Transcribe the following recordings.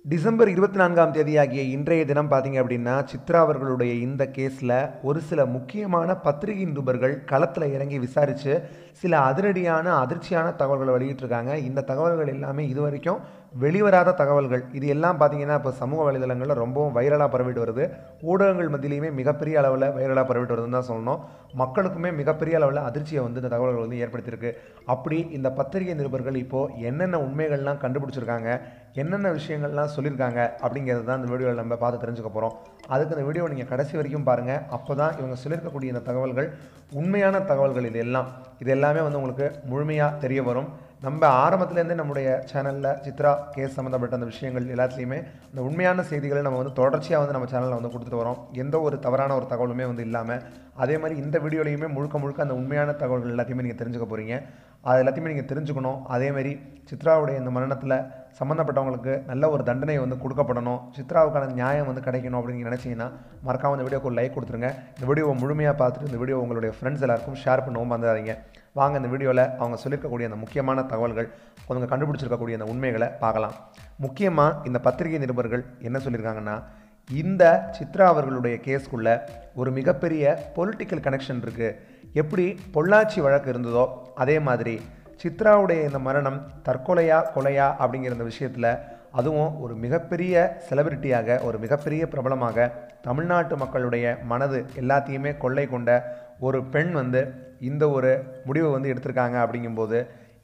December 24ஆம் தேதியாகிய இன்றைய தினம் பார்த்தீங்க அப்படின்னா, சித்ரா அவர்களுடைய இந்த கேஸில் ஒரு சில முக்கியமான பத்திரிகை நிருபர்கள் களத்தில் இறங்கி விசாரித்து சில அதிர்ச்சியான தகவல்களை வெளியிட்டிருக்காங்க. இந்த தகவல்கள் எல்லாமே இதுவரைக்கும் வெளிவராத தகவல்கள். இது எல்லாம் பார்த்தீங்கன்னா இப்போ சமூக வலைதளங்களில் ரொம்பவும் வைரலாக பரவிட்டு வருது. ஊடகங்கள் மத்தியிலையுமே மிகப்பெரிய அளவில் வைரலாக பரவிட்டு வருதுன்னு தான் சொல்லணும். மக்களுக்குமே மிகப்பெரிய அளவில் அதிர்ச்சியை இந்த தகவல்கள் ஏற்படுத்தியிருக்கு. அப்படி இந்த பத்திரிகை நிருபர்கள் இப்போது என்னென்ன உண்மைகள்லாம் கண்டுபிடிச்சிருக்காங்க, என்னென்ன விஷயங்கள்லாம் சொல்லியிருக்காங்க அப்படிங்கிறது தான் இந்த வீடியோவில் நம்ம பார்த்து தெரிஞ்சுக்க போகிறோம். அதுக்கு இந்த வீடியோ நீங்கள் கடைசி வரைக்கும் பாருங்கள். அப்போ தான் இவங்க சொல்லியிருக்கக்கூடிய இந்த தகவல்கள் உண்மையான தகவல்கள். இது எல்லாமே உங்களுக்கு முழுமையாக தெரிய வரும். நம்ம ஆரம்பத்துலேருந்தே நம்முடைய சேனலில் சித்ரா கேஸ் சம்மந்தப்பட்ட அந்த விஷயங்கள் எல்லாத்துலேயுமே இந்த உண்மையான செய்திகளை நம்ம தொடர்ச்சியாக நம்ம சேனலில் கொடுத்துட்டு வரோம். எந்த ஒரு தவறான ஒரு தகவலுமே இல்லாமல். அதே மாதிரி இந்த வீடியோலையுமே முழுக்க அந்த உண்மையான தகவல்கள் எல்லாத்தையுமே நீங்கள் தெரிஞ்சுக்க போகிறீங்க. அது எல்லாத்தையுமே நீங்கள் தெரிஞ்சுக்கணும். அதேமாதிரி சித்ராவுடைய இந்த மரணத்தில் சம்மந்தப்பட்டவங்களுக்கு நல்ல ஒரு தண்டனை கொடுக்கப்படணும், சித்ராவுக்கான நியாயம் கிடைக்கணும் அப்படின்னு நினச்சிங்கன்னா மறக்காமல் இந்த வீடியோக்கு ஒரு லைக் கொடுத்துருங்க. இந்த வீடியோவை முழுமையாக பார்த்துட்டு இந்த வீடியோ உங்களுடைய ஃப்ரெண்ட்ஸ் எல்லாருக்கும் ஷேர் பண்ணவும் மறந்துடாதீங்க. வாங்க இந்த வீடியோவில் அவங்க சொல்லியிருக்கக்கூடிய அந்த முக்கியமான தகவல்கள், அவங்க கண்டுபிடிச்சிருக்கக்கூடிய அந்த உண்மைகளை பார்க்கலாம். முக்கியமாக இந்த பத்திரிகை நிருபர்கள் என்ன சொல்லியிருக்காங்கன்னா, இந்த சித்ரா அவர்களுடைய கேஸ்க்குள்ளே ஒரு மிகப்பெரிய பொலிட்டிக்கல் கனெக்ஷன் இருக்குது. எப்படி பொள்ளாச்சி வழக்கு இருந்ததோ அதே மாதிரி சித்ராவுடைய இந்த மரணம் தற்கொலையா கொலையா அப்படிங்கிற இந்த விஷயத்தில் அதுவும் ஒரு மிகப்பெரிய செலிபிரிட்டியாக, ஒரு மிகப்பெரிய பிரபலமாக தமிழ்நாட்டு மக்களுடைய மனது எல்லாத்தையுமே கொள்ளை கொண்ட ஒரு பெண் இந்த ஒரு முடிவை எடுத்திருக்காங்க. அப்படிங்கும்போது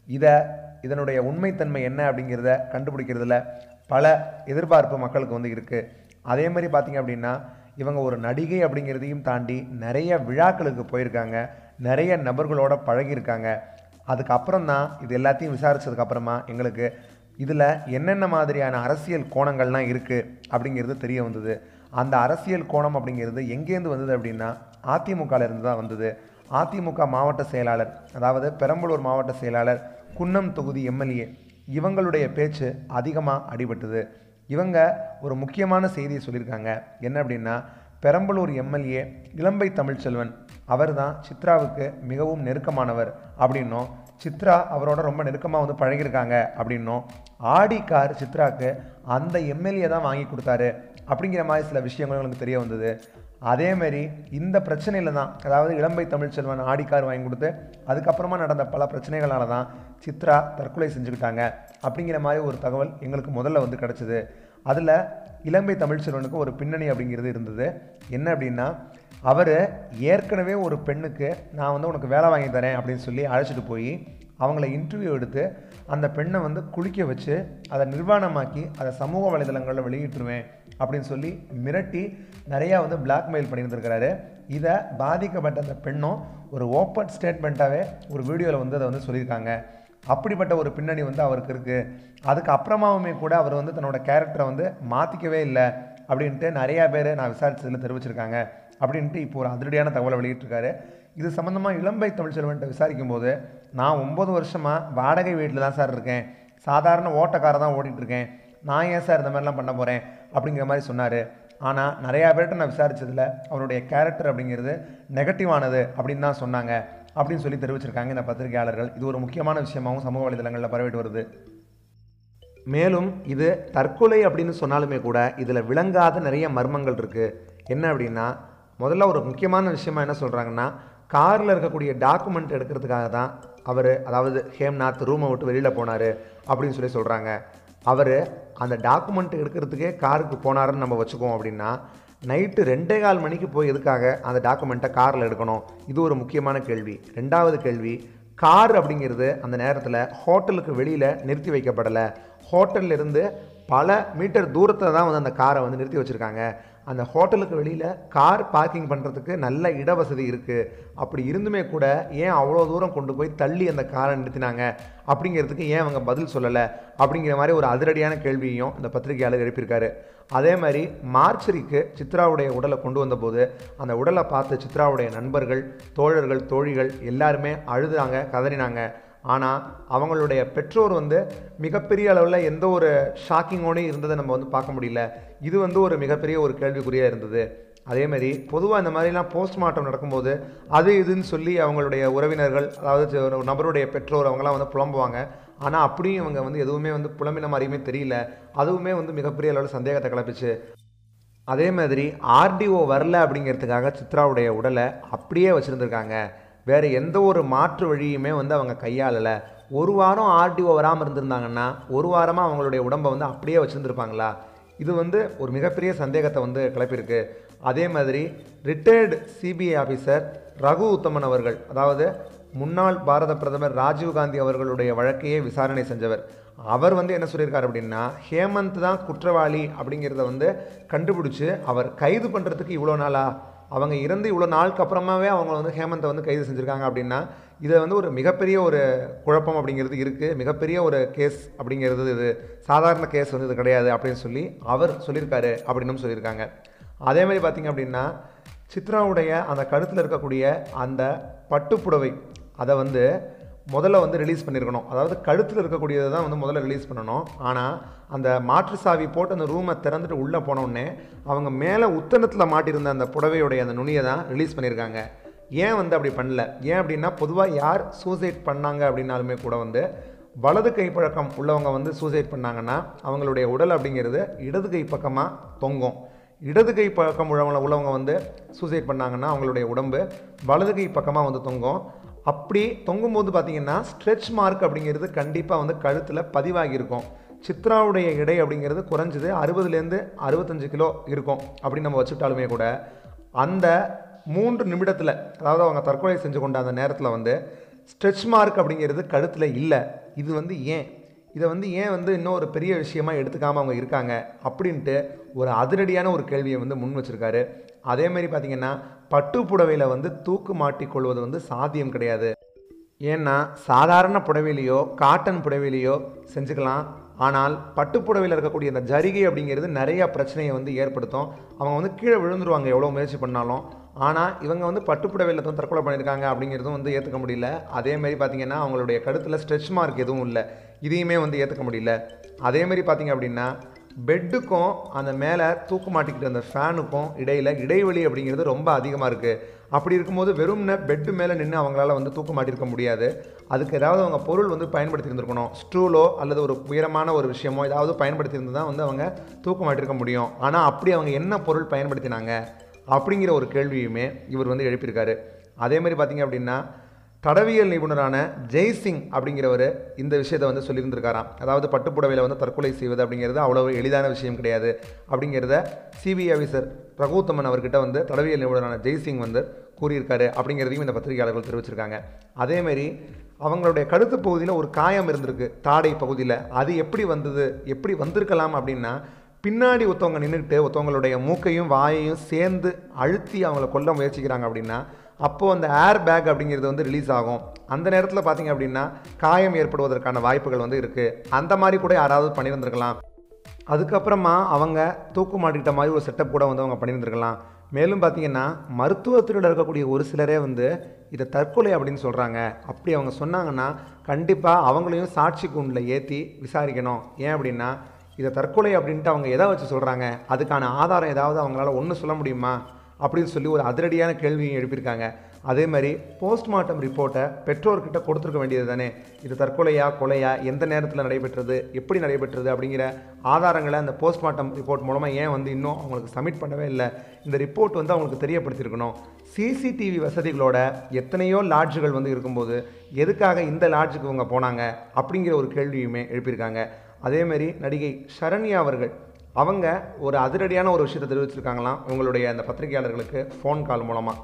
இதனுடைய உண்மைத்தன்மை என்ன அப்படிங்கிறத கண்டுபிடிக்கிறதுல பல எதிர்பார்ப்பு மக்களுக்கு இருக்குது. அதே மாதிரி பார்த்தீங்க அப்படின்னா, இவங்க ஒரு நடிகை அப்படிங்கிறதையும் தாண்டி நிறைய விழாக்களுக்கு போயிருக்காங்க, நிறைய நபர்களோட பழகியிருக்காங்க. அதுக்கப்புறம் தான் இது எல்லாத்தையும் விசாரித்ததுக்கப்புறமா எங்களுக்கு இதில் என்னென்ன மாதிரியான அரசியல் கோணங்கள்லாம் இருக்குது அப்படிங்கிறது தெரிய வந்தது. அந்த அரசியல் கோணம் அப்படிங்கிறது எங்கேருந்து வந்தது அப்படின்னா, அதிமுகலேருந்து தான் வந்தது. அதிமுக மாவட்ட செயலாளர், அதாவது பெரம்பலூர் மாவட்ட செயலாளர், குன்னம் தொகுதி எம்எல்ஏ, இவங்களுடைய பேச்சு அதிகமாக அடிபட்டது. இவங்க ஒரு முக்கியமான செய்தியை சொல்லியிருக்காங்க. என்ன அப்படின்னா, பெரம்பலூர் எம்எல்ஏ இளம்பை தமிழ்ச்செல்வன் அவர் தான் சித்ராவுக்கு மிகவும் நெருக்கமானவர் அப்படின்னும், சித்ரா அவரோட ரொம்ப நெருக்கமாக பழகியிருக்காங்க அப்படின்னும், ஆடி கார் சித்ராவுக்கு அந்த எம்எல்ஏ தான் வாங்கி கொடுத்தாரு அப்படிங்கிற மாதிரி சில விஷயங்கள் எனக்கு தெரிய வந்தது. அதேமாரி இந்த பிரச்சனையில் தான், அதாவது இளம்பை தமிழ்ச்செல்வன் ஆடி கார் வாங்கி கொடுத்து அதுக்கப்புறமா நடந்த பல பிரச்சனைகளால் தான் சித்ரா தற்கொலை செஞ்சுக்கிட்டாங்க அப்படிங்கிற மாதிரி ஒரு தகவல் எங்களுக்கு முதல்ல கிடச்சிது. அதில் இளம்பை தமிழ்ச்செல்வனுக்கு ஒரு பின்னணி அப்படிங்கிறது இருந்தது. என்ன அப்படின்னா, அவர் ஏற்கனவே ஒரு பெண்ணுக்கு நான் உனக்கு வேலை வாங்கி தரேன் அப்படின்னு சொல்லி அழைச்சிட்டு போய் அவங்கள இன்டர்வியூ எடுத்து அந்த பெண்ணை குளிக்க வச்சு அதை நிர்வாணமாக்கி அதை சமூக வலைதளங்களில் வெளியிட்டுருவேன் அப்படின்னு சொல்லி மிரட்டி நிறையா பிளாக்மெயில் பண்ணியிருந்திருக்கிறாரு. இதை பாதிக்கப்பட்ட அந்த பெண்ணும் ஒரு ஓப்பன் ஸ்டேட்மெண்ட்டாகவே ஒரு வீடியோவில் அதை சொல்லியிருக்காங்க. அப்படிப்பட்ட ஒரு பின்னணி அவருக்கு இருக்குது. அதுக்கு அப்புறமாவுமே கூட அவர் தன்னோட கேரக்டரை மாற்றிக்கவே இல்லை அப்படின்ட்டு நிறையா பேர் நான் விசாரித்ததில் தெரிவிச்சிருக்காங்க அப்படின்ட்டு இப்போ ஒரு அதிரடியான தகவலை வெளியிட்டிருக்காரு. இது சம்மந்தமாக இளம்பை தமிழ்ச்செல்வன்ட்ட விசாரிக்கும் போது, நான் 9 வருஷமாக வாடகை வீட்டில் தான் சார் இருக்கேன், சாதாரண ஓட்டக்காரை தான் ஓட்டிகிட்ருக்கேன், நான் ஏன் சார் இந்த மாதிரிலாம் பண்ண போகிறேன் அப்படிங்கிற மாதிரி சொன்னார். ஆனால் நிறையா பேர்கிட்ட நான் விசாரித்ததில் அவருடைய கேரக்டர் அப்படிங்கிறது நெகட்டிவானது அப்படின்னு தான் சொன்னாங்க அப்படின்னு சொல்லி தெரிவிச்சிருக்காங்க இந்த பத்திரிகையாளர்கள். இது ஒரு முக்கியமான விஷயமாகவும் சமூக வலைதளங்களில் பரவிட்டு வருது. மேலும் இது தற்கொலை அப்படின்னு சொன்னாலுமே கூட இதில் விளங்காத நிறைய மர்மங்கள் இருக்குது. என்ன அப்படின்னா, முதல்ல ஒரு முக்கியமான விஷயமா என்ன சொல்கிறாங்கன்னா, காரில் இருக்கக்கூடிய டாக்குமெண்ட் எடுக்கிறதுக்காக தான் அவர், அதாவது ஹேம்நாத் ரூமை விட்டு வெளியில் போனார் அப்படின்னு சொல்லி சொல்கிறாங்க. அவர் அந்த டாக்குமெண்ட் எடுக்கிறதுக்கே காருக்கு போனாருன்னு நம்ம வச்சுக்குவோம் அப்படின்னா, நைட்டு 2:15 மணிக்கு போய் எதுக்காக அந்த டாக்குமெண்ட்டை காரில் எடுக்கணும்? இது ஒரு முக்கியமான கேள்வி. ரெண்டாவது கேள்வி, கார் அப்படிங்கிறது அந்த நேரத்தில் ஹோட்டலுக்கு வெளியில் நிறுத்தி வைக்கப்படலை. ஹோட்டல்லிருந்து பல மீட்டர் தூரத்தில் தான் அந்த காரை நிறுத்தி வச்சுருக்காங்க. அந்த ஹோட்டலுக்கு வெளியில் கார் பார்க்கிங் பண்ணுறதுக்கு நல்ல இடவசதி இருக்குது. அப்படி இருந்துமே கூட ஏன் அவ்வளோ தூரம் கொண்டு போய் தள்ளி அந்த காரை நிறுத்தினாங்க அப்படிங்கிறதுக்கு ஏன் அவங்க பதில் சொல்லலை அப்படிங்கிற மாதிரி ஒரு அதிரடியான கேள்வியையும் இந்த பத்திரிகையாளர் எழுப்பியிருக்காரு. அதே மாதிரி மார்ச்சரிக்கு சித்ராவுடைய உடலை கொண்டு வந்தபோது அந்த உடலை பார்த்து சித்ராவுடைய நண்பர்கள், தோழர்கள், தோழிகள் எல்லாருமே அழுதாங்க, கதறினாங்க. ஆனால் அவங்களுடைய பெற்றோர் மிகப்பெரிய அளவில் எந்த ஒரு ஷாக்கிங்கோடு இருந்ததை நம்ம பார்க்க முடியல. இது ஒரு மிகப்பெரிய ஒரு கேள்விக்குறியாக இருந்தது. அதேமாதிரி பொதுவாக இந்த மாதிரிலாம் போஸ்ட்மார்ட்டம் நடக்கும்போது அது இதுன்னு சொல்லி அவங்களுடைய உறவினர்கள், அதாவது ஒரு நபருடைய பெற்றோர் அவங்களாம் புலம்புவாங்க. ஆனால் அப்படியும் இவங்க வந்து எதுவுமே வந்து புலம்பின மாதிரியுமே தெரியல. அதுவுமே வந்து மிகப்பெரிய அளவில் சந்தேகத்தை கிளப்பிச்சு. அதே மாதிரி ஆர்டிஓ வரல அப்படிங்கிறதுக்காக சித்ராவுடைய உடலை அப்படியே வச்சுருந்துருக்காங்க. வேறு எந்த ஒரு மாற்று வழியுமே வந்து அவங்க கையாளலை. ஒரு வாரம் ஆர்டிஓ வராமல் இருந்திருந்தாங்கன்னா ஒரு வாரமாக அவங்களுடைய உடம்பை வந்து அப்படியே வச்சுருந்துருப்பாங்களா? இது வந்து ஒரு மிகப்பெரிய சந்தேகத்தை வந்து கிளப்பியிருக்கு. அதே மாதிரி retired CBI officer Raghu Uthaman அவர்கள், அதாவது முன்னாள் பாரத பிரதமர் ராஜீவ்காந்தி அவர்களுடைய வழக்கையே விசாரணை செஞ்சவர், அவர் வந்து என்ன சொல்லியிருக்காரு அப்படின்னா, ஹேமந்த் தான் குற்றவாளி அப்படிங்கிறத வந்து கண்டுபிடிச்சி அவர் கைது பண்ணுறதுக்கு இவ்வளோ நாளா, அவங்க இறந்து இவ்வளோ நாளுக்கு அப்புறமாவே அவங்க வந்து ஹேமந்தை வந்து கைது செஞ்சுருக்காங்க அப்படின்னா இதை வந்து ஒரு மிகப்பெரிய ஒரு குழப்பம் அப்படிங்கிறது இருக்குது. மிகப்பெரிய ஒரு கேஸ் அப்படிங்கிறது இது சாதாரண கேஸ் வந்து இது கிடையாது அப்படின்னு சொல்லி அவர் சொல்லியிருக்காரு அப்படின்னு சொல்லியிருக்காங்க. அதே மாதிரி பார்த்திங்க அப்படின்னா சித்ராவுடைய அந்த கழுத்தில் இருக்கக்கூடிய அந்த பட்டுப்புடவை அதை வந்து முதல்ல வந்து ரிலீஸ் பண்ணியிருக்கணும். அதாவது கழுத்தில் இருக்கக்கூடியதை தான் வந்து முதல்ல ரிலீஸ் பண்ணணும். ஆனால் அந்த மாற்று சாவி போட்டு அந்த ரூமை திறந்துட்டு உள்ளே போனோடனே அவங்க மேலே உத்தனத்தில் மாட்டியிருந்த அந்த புடவையுடைய அந்த நுனியை தான் ரிலீஸ் பண்ணியிருக்காங்க. ஏன் வந்து அப்படி பண்ணல? ஏன் அப்படின்னா பொதுவாக யார் சூசைட் பண்ணாங்க அப்படின்னாலுமே கூட வந்து வலது கை பழக்கம் உள்ளவங்க வந்து சூசைட் பண்ணாங்கன்னா அவங்களுடைய உடல் அப்படிங்கிறது இடது கை பக்கமாக தொங்கும். இடது கை பழக்கம் உள்ளவங்க வந்து சூசைட் பண்ணாங்கன்னா அவங்களுடைய உடம்பு வலது கை பக்கமாக வந்து தொங்கும். அப்படி தொங்கும்போது பார்த்திங்கன்னா ஸ்ட்ரெச் மார்க் அப்படிங்கிறது கண்டிப்பாக வந்து கழுத்தில் பதிவாகியிருக்கும். சித்ராவுடைய எடை அப்படிங்கிறது குறைஞ்சது 60லேருந்து 65 கிலோ இருக்கும் அப்படின்னு நம்ம வச்சுக்கிட்டாலுமே கூட அந்த 3 நிமிடத்தில், அதாவது அவங்க தற்கொலை செஞ்சு கொண்ட அந்த நேரத்தில் வந்து ஸ்ட்ரெச் மார்க் அப்படிங்கிறது கழுத்தில் இல்லை. இது வந்து இதை வந்து ஏன் வந்து இன்னும் ஒரு பெரிய விஷயமாக எடுத்துக்காமல் அவங்க இருக்காங்க அப்படின்ட்டு ஒரு அதிரடியான ஒரு கேள்வியை வந்து முன் வச்சுருக்காரு. அதேமாரி பார்த்திங்கன்னா பட்டு புடவையில் வந்து தூக்கு மாட்டிக்கொள்வது வந்து சாத்தியம் கிடையாது. ஏன்னா சாதாரண புடவையிலையோ காட்டன் புடவையிலையோ செஞ்சுக்கலாம். ஆனால் பட்டுப்புடவையில் இருக்கக்கூடிய அந்த ஜரிகை அப்படிங்கிறது நிறையா பிரச்சனையை வந்து ஏற்படுத்தும். அவங்க வந்து கீழே விழுந்துருவாங்க எவ்வளோ முயற்சி பண்ணாலும். ஆனால் இவங்க வந்து பட்டுப்புடவையில் தான் தற்கொலை பண்ணியிருக்காங்க அப்படிங்கிறதும் வந்து ஏற்றுக்க முடியல. அதேமாரி பார்த்திங்கன்னா அவங்களுடைய கழுத்தில் ஸ்ட்ரெச் மார்க் எதுவும் இல்லை, இதையுமே வந்து ஏற்றுக்க முடியல. அதேமாரி பார்த்திங்க அப்படின்னா பெட்டுக்கும் அந்த மேலே தூக்கு மாட்டிக்கிட்டு அந்த ஃபேனுக்கும் இடைவெளி அப்படிங்கிறது ரொம்ப அதிகமாக இருக்குது. அப்படி இருக்கும்போது வெறும்னே பெட்டு மேலே நின்று அவங்களால வந்து தூக்கு மாட்டியிருக்க முடியாது. அதுக்கு ஏதாவது அவங்க பொருள் வந்து பயன்படுத்தி இருந்திருக்கணும். ஸ்டூலோ அல்லது ஒரு உயரமான ஒரு விஷயமோ ஏதாவது பயன்படுத்தி இருந்து தான் வந்து அவங்க தூக்கு மாட்டியிருக்க முடியும். ஆனால் அப்படி அவங்க என்ன பொருள் பயன்படுத்தினாங்க அப்படிங்கிற ஒரு கேள்வியுமே இவர் வந்து எழுப்பியிருக்காரு. அதேமாதிரி பார்த்திங்க அப்படின்னா தடவியல் நிபுணரான ஜெய்சிங் அப்படிங்கிறவர் இந்த விஷயத்தை வந்து சொல்லியிருந்திருக்காராம். அதாவது பட்டுப்புடவையில் வந்து தற்கொலை செய்வது அப்படிங்கிறது அவ்வளோ எளிதான விஷயம் கிடையாது அப்படிங்கிறத சிபிஐ ஆஃபீஸர் ரகுத்தமன் அவர்கிட்ட வந்து தடவியல் நிபுணரான ஜெய்சிங் வந்து கூறியிருக்காரு அப்படிங்கிறதையும் இந்த பத்திரிகையாளர்கள் தெரிவிச்சிருக்காங்க. அதேமாரி அவங்களுடைய கழுத்து பகுதியில் ஒரு காயம் இருந்திருக்கு, தாடை பகுதியில். அது எப்படி வந்திருக்கலாம் அப்படின்னா பின்னாடி ஒருத்தவங்க நின்றுட்டு ஒருத்தவங்களுடைய மூக்கையும் வாயையும் சேர்ந்து அழுத்தி அவங்கள கொல்ல முயற்சிக்கிறாங்க அப்படின்னா அப்போது அந்த ஏர் பேக் அப்படிங்கிறது வந்து ரிலீஸ் ஆகும். அந்த நேரத்தில் பார்த்திங்க அப்படின்னா காயம் ஏற்படுவதற்கான வாய்ப்புகள் வந்து இருக்குது. அந்த மாதிரி கூட யாராவது பண்ணியிருந்திருக்கலாம். அதுக்கப்புறமா அவங்க தூக்கு மாட்டிக்கிட்ட மாதிரி ஒரு செட்டப் கூட வந்து அவங்க பண்ணியிருந்திருக்கலாம். மேலும் பார்த்திங்கன்னா மருத்துவத்துறையில் இருக்கக்கூடிய ஒரு சிலரே வந்து இதை தற்கொலை அப்படின்னு சொல்கிறாங்க. அப்படி அவங்க சொன்னாங்கன்னா கண்டிப்பாக அவங்களையும் சாட்சி கூண்டில் ஏற்றி விசாரிக்கணும். ஏன் அப்படின்னா இதை தற்கொலை அப்படின்ட்டு அவங்க எதை வச்சு சொல்கிறாங்க, அதுக்கான ஆதாரம் ஏதாவது அவங்களால ஒன்று சொல்ல முடியுமா அப்படின்னு சொல்லி ஒரு அதிரடியான கேள்வியும் எழுப்பியிருக்காங்க. அதே மாதிரி போஸ்ட்மார்ட்டம் ரிப்போர்ட்டை பெற்றோர்கிட்ட கொடுத்துருக்க வேண்டியது தானே. இது தற்கொலையா கொலையா, எந்த நேரத்தில் நடைபெற்றது, எப்படி நடைபெற்றது அப்படிங்கிற ஆதாரங்களை அந்த போஸ்ட்மார்ட்டம் ரிப்போர்ட் மூலமாக ஏன் வந்து இன்னும் அவங்களுக்கு சப்மிட் பண்ணவே இல்லை. இந்த ரிப்போர்ட் வந்து அவங்களுக்கு தெரியப்படுத்தியிருக்கணும். சிசிடிவி வசதிகளோட எத்தனையோ லாட்ஜுகள் வந்து இருக்கும்போது எதுக்காக இந்த லாட்ஜுக்கு இவங்க போனாங்க அப்படிங்கிற ஒரு கேள்வியுமே எழுப்பியிருக்காங்க. அதேமாரி நடிகை ஷரண்யா அவர்கள் அவங்க ஒரு அதிரடியான ஒரு விஷயத்தை தெரிவிச்சிருக்காங்களாம் உங்களுடைய அந்த பத்திரிகையாளர்களுக்கு ஃபோன் கால் மூலமாக.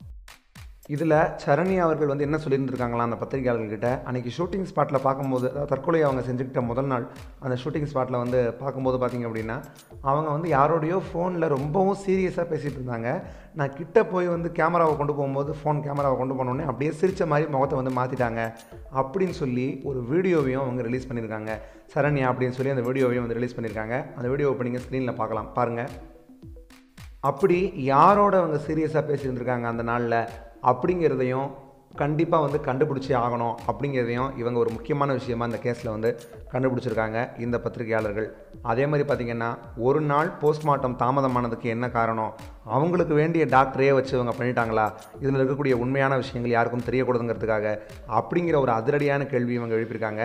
இதில் சரண்யா அவர்கள் வந்து என்ன சொல்லியிருந்துருக்காங்களா அந்த பத்திரிகையாளர்கிட்ட, அன்றைக்கி ஷூட்டிங் ஸ்பாட்டில் பார்க்கும்போது, அதாவது தற்கொலை அவங்க செஞ்சுக்கிட்ட முதல் நாள் அந்த ஷூட்டிங் ஸ்பாட்டில் வந்து பார்க்கும்போது பார்த்திங்க அப்படின்னா அவங்க வந்து யாரோடையோ ஃபோனில் ரொம்பவும் சீரியஸாக பேசிகிட்டு இருந்தாங்க. நான் கிட்ட போய் வந்து கேமராவை கொண்டு போகும்போது ஃபோன் கேமராவை கொண்டு போனோடனே அப்படியே சிரித்த மாதிரி முகத்தை வந்து மாற்றிட்டாங்க அப்படின்னு சொல்லி ஒரு வீடியோவையும் அவங்க ரிலீஸ் பண்ணியிருக்காங்க. சரண்யா அப்படின்னு சொல்லி அந்த வீடியோவையும் வந்து ரிலீஸ் பண்ணியிருக்காங்க. அந்த வீடியோவை இப்போ நீங்கள் ஸ்க்ரீனில் பார்க்கலாம், பாருங்கள். அப்படி யாரோட அவங்க சீரியஸாக பேசியிருந்துருக்காங்க அந்த நாளில் அப்படிங்கிறதையும் கண்டிப்பாக வந்து கண்டுபிடிச்சே ஆகணும் அப்படிங்கிறதையும் இவங்க ஒரு முக்கியமான விஷயமா இந்த கேஸில் வந்து கண்டுபிடிச்சிருக்காங்க இந்த பத்திரிகையாளர்கள். அதே மாதிரி பார்த்திங்கன்னா ஒரு நாள் போஸ்ட்மார்ட்டம் தாமதமானதுக்கு என்ன காரணம், அவங்களுக்கு வேண்டிய டாக்டரே வச்சு இவங்க பண்ணிட்டாங்களா, இதில் இருக்கக்கூடிய உண்மையான விஷயங்கள் யாருக்கும் தெரியக்கூடாதுங்கிறதுக்காக அப்படிங்கிற ஒரு அதிரடியான கேள்வி இவங்க எழுப்பியிருக்காங்க.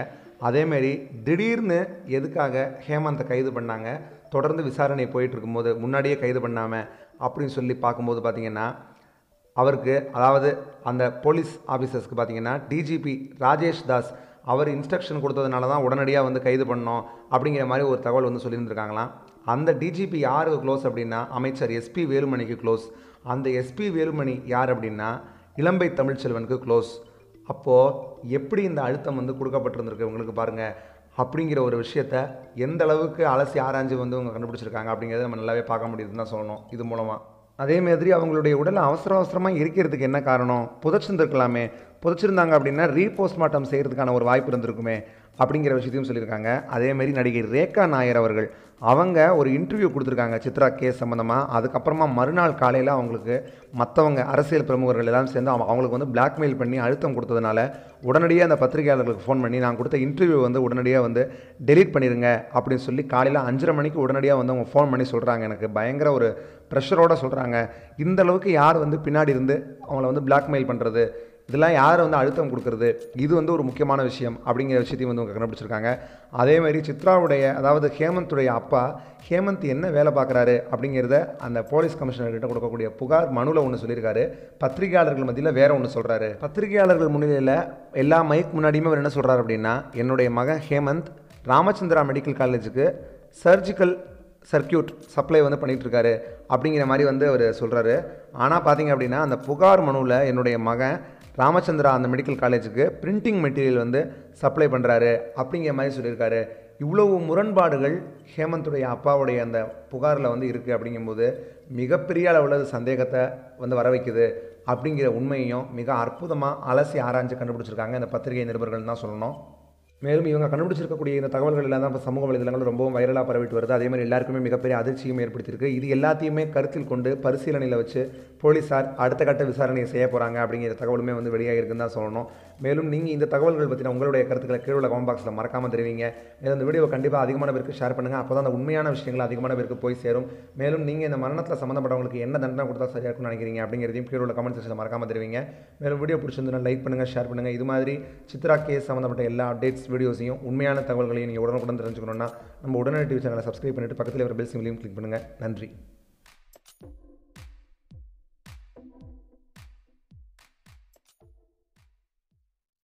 அதேமாரி திடீர்னு எதுக்காக ஹேமந்தை கைது பண்ணாங்க, தொடர்ந்து விசாரணை போயிட்டு இருக்கும்போது முன்னாடியே கைது பண்ணாமல் அப்படின்னு சொல்லி பார்க்கும்போது பார்த்திங்கன்னா, அவருக்கு அதாவது அந்த போலீஸ் ஆஃபீஸர்ஸ்க்கு பார்த்திங்கன்னா டிஜிபி ராஜேஷ் தாஸ் அவர் இன்ஸ்ட்ரக்ஷன் கொடுத்ததுனால தான் உடனடியாக வந்து கைது பண்ணோம் அப்படிங்கிற மாதிரி ஒரு தகவல் வந்து சொல்லியிருந்திருக்காங்களாம். அந்த டிஜிபி யாருக்கு க்ளோஸ் அப்படின்னா அமைச்சர் எஸ்பி வேலுமணிக்கு க்ளோஸ். அந்த எஸ்பி வேலுமணி யார் அப்படின்னா இளம்பை தமிழ்ச்செல்வனுக்கு க்ளோஸ். அப்போது எப்படி இந்த அழுத்தம் வந்து கொடுக்கப்பட்டிருந்திருக்கு உங்களுக்கு பாருங்கள். அப்படிங்கிற ஒரு விஷயத்தை எந்த அளவுக்கு அலசி ஆராய்ஞ்சு வந்து அவங்க கண்டுபிடிச்சிருக்காங்க அப்படிங்கிறத நம்ம நல்லாவே பார்க்க முடியுதுன்னு தான் சொல்லணும் இது மூலமாக. அதே மாதிரி அவங்களுடைய உடலை அவசரமாக எரிக்கிறதுக்கு என்ன காரணம்? புதைச்சிருந்துருக்கலாமே. புதைச்சிருந்தாங்க அப்படின்னா ரீபோஸ்ட்மார்ட்டம் செய்கிறதுக்கான ஒரு வாய்ப்பு இருந்திருக்குமே அப்படிங்கிற விஷயத்தையும் சொல்லியிருக்காங்க. அதேமாரி நடிகை ரேகா நாயர் அவர்கள் அவங்க ஒரு இன்டர்வியூ கொடுத்துருக்காங்க சித்ரா கேஸ் சம்மந்தமாக. அதுக்கப்புறமா மறுநாள் காலையில் அவங்களுக்கு மற்றவங்க அரசியல் பிரமுகர்கள் எல்லாம் சேர்ந்து அவங்களுக்கு வந்து பிளாக்மெயில் பண்ணி அழுத்தம் கொடுத்ததுனால உடனடியாக அந்த பத்திரிகையாளர்களுக்கு ஃபோன் பண்ணி நான் கொடுத்த இன்டர்வியூ வந்து உடனடியாக வந்து டெலீட் பண்ணிடுங்க அப்படின்னு சொல்லி காலையில் 5:30 மணிக்கு உடனடியாக வந்து அவங்க ஃபோன் பண்ணி சொல்கிறாங்க. எனக்கு பயங்கர ஒரு ப்ரெஷரோடு சொல்கிறாங்க. இந்த அளவுக்கு யார் வந்து பின்னாடி இருந்து அவங்கள வந்து பிளாக்மெயில் பண்ணுறது, இதெல்லாம் யார் வந்து அழுத்தம் கொடுக்குறது, இது வந்து ஒரு முக்கியமான விஷயம் அப்படிங்கிற விஷயத்தையும் வந்து அவங்க கண்டுபிடிச்சிருக்காங்க. அதேமாதிரி சித்ராவுடைய அதாவது ஹேமந்துடைய அப்பா ஹேமந்த் என்ன வேலை பார்க்குறாரு அப்படிங்கிறத அந்த போலீஸ் கமிஷனர்கிட்ட கொடுக்கக்கூடிய புகார் மனுவில் ஒன்று சொல்லியிருக்காரு. பத்திரிகையாளர்கள் மத்தியில் வேறு ஒன்று சொல்கிறாரு. பத்திரிகையாளர்கள் முன்னிலையில் எல்லா மைக் முன்னாடியுமே அவர் என்ன சொல்கிறார் அப்படின்னா, என்னுடைய மகன் ஹேமந்த் ராமச்சந்திரா மெடிக்கல் காலேஜுக்கு சர்ஜிக்கல் சர்க்கியூட் சப்ளை வந்து பண்ணிகிட்ருக்காரு அப்படிங்கிற மாதிரி வந்து அவர் சொல்கிறாரு. ஆனால் பார்த்திங்க அப்படின்னா அந்த புகார் மனுவில் என்னுடைய மகன் ராமச்சந்திரா அந்த மெடிக்கல் காலேஜுக்கு பிரிண்டிங் மெட்டீரியல் வந்து சப்ளை பண்ணுறாரு அப்படிங்கிற மாதிரி சொல்லியிருக்காரு. இவ்வளவு முரண்பாடுகள் ஹேமந்துடைய அப்பாவுடைய அந்த புகாரில் வந்து இருக்குது. அப்படிங்கும்போது மிகப்பெரிய அளவில் சந்தேகத்தை வந்து வர வைக்குது அப்படிங்கிற உண்மையையும் மிக அற்புதமாக அலசி ஆராய்ஞ்சு கண்டுபிடிச்சிருக்காங்க இந்த பத்திரிகை நிருபர்கள் தான் சொல்லணும். மேலும் இவங்க கண்டுபிடிச்சிருக்கக்கூடிய இந்த தகவல்கள் எல்லாம் தான் இப்போ சமூக வலைதளங்கள் ரொம்பவும் வைரலாக பரவிட்டு வருது. அதே மாதிரி எல்லாருக்குமே மிகப்பெரிய அதிர்ச்சியும் ஏற்படுத்தியிருக்கு. இது எல்லாத்தையுமே கருத்தில் கொண்டு பரிசீலனையில் வச்சு போலீஸார் அடுத்த கட்ட விசாரணையை செய்ய போகிறாங்க அப்படிங்கிற தகவலுமே வந்து வெளியாக இருக்குன்னு தான் சொல்லணும். மேலும் நீங்கள் இந்த தகவல்கள் பற்றின உங்களுடைய கருத்துக்களை கீழே உள்ள கமெண்ட் பாக்ஸில் மறக்காமல் தெரிவிங்க. மேலும் இந்த வீடியோ கண்டிப்பாக அதிகமான பேருக்கு ஷேர் பண்ணுங்கள். அப்போ தான் அந்த உண்மையான விஷயங்கள் அதிகமான பேருக்கு போய் சேரும். மேலும் நீங்கள் இந்த மரணத்தில் சம்மந்தப்பட்டவங்களுக்கு என்ன தண்டனை கொடுத்தா சரியாக இருக்கும்னு நினைக்கிறீங்க அப்படிங்கிறதையும் கீழே உள்ள கமெண்ட் செக்ஷனில் மறக்காமல் தெரிவிங்க. மேலும் வீடியோ பிடிச்சிருந்தா லைக் பண்ணுங்கள், ஷேர் பண்ணுங்கள். இது மாதிரி சித்ரா கேஸ் சம்மந்தப்பட்ட எல்லா அப்டேட்ஸ் வீடியோஸையும் உண்மையான தகவல்களையும் நீங்கள் உடனுக்குடன் தெரிஞ்சுக்கணுன்னா நம்ம உடனடி டிவி சேனலை சப்ஸ்கிரைப் பண்ணிவிட்டு பக்கத்தில் ஒரு பெல் சிம்லையும் கிளிக் பண்ணுங்கள். நன்றி.